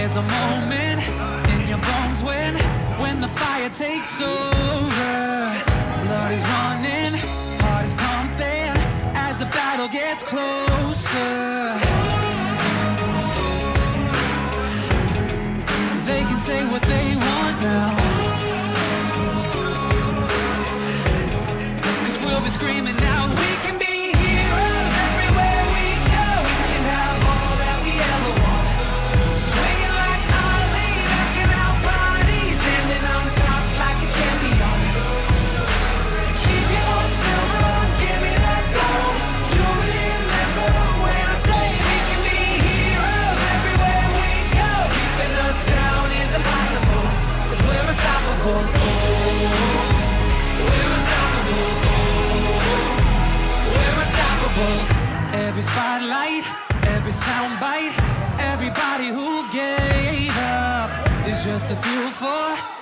There's a moment in your bones when the fire takes over. Blood is running, heart is pumping as the battle gets closer. They can say what they want now, 'cause we'll be screaming now. We can be heroes everywhere we go. We can have all that we ever want. Swinging like Ali, knocking out bodies, standing on top like a champion. Keep your silver, give me that gold. You'll remember when I say we can be heroes everywhere we go. Keeping us down is impossible, 'cause we're unstoppable. Oh, we're unstoppable. We're unstoppable. Every spotlight, every soundbite, everybody who gave up is just a fuel for